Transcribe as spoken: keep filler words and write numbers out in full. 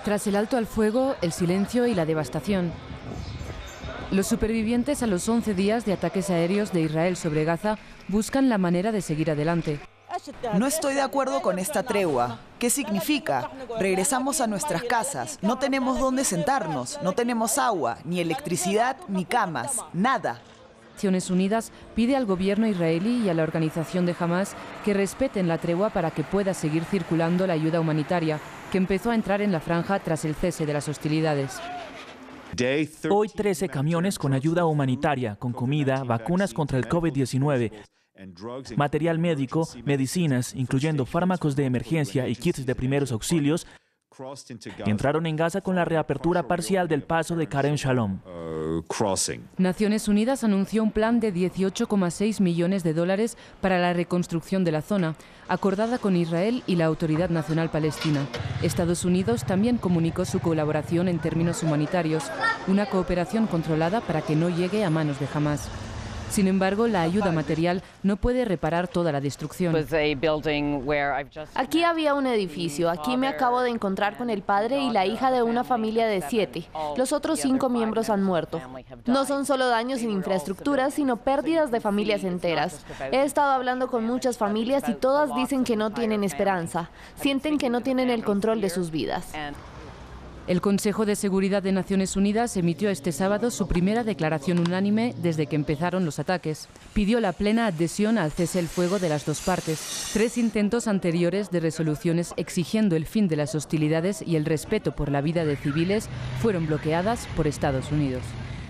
Tras el alto al fuego, el silencio y la devastación. Los supervivientes a los once días de ataques aéreos de Israel sobre Gaza buscan la manera de seguir adelante. No estoy de acuerdo con esta tregua. ¿Qué significa? Regresamos a nuestras casas, no tenemos dónde sentarnos, no tenemos agua, ni electricidad, ni camas, nada. Naciones Unidas pide al gobierno israelí y a la organización de Hamás que respeten la tregua para que pueda seguir circulando la ayuda humanitaria, que empezó a entrar en la franja tras el cese de las hostilidades. Hoy trece camiones con ayuda humanitaria, con comida, vacunas contra el COVID diecinueve, material médico, medicinas, incluyendo fármacos de emergencia y kits de primeros auxilios, entraron en Gaza con la reapertura parcial del paso de Karem Shalom. Naciones Unidas anunció un plan de dieciocho coma seis millones de dólares para la reconstrucción de la zona, acordada con Israel y la Autoridad Nacional Palestina. Estados Unidos también comunicó su colaboración en términos humanitarios, una cooperación controlada para que no llegue a manos de Hamás. Sin embargo, la ayuda material no puede reparar toda la destrucción. Aquí había un edificio. Aquí me acabo de encontrar con el padre y la hija de una familia de siete. Los otros cinco miembros han muerto. No son solo daños en infraestructura, sino pérdidas de familias enteras. He estado hablando con muchas familias y todas dicen que no tienen esperanza. Sienten que no tienen el control de sus vidas. El Consejo de Seguridad de Naciones Unidas emitió este sábado su primera declaración unánime desde que empezaron los ataques. Pidió la plena adhesión al cese el fuego de las dos partes. Tres intentos anteriores de resoluciones exigiendo el fin de las hostilidades y el respeto por la vida de civiles fueron bloqueadas por Estados Unidos.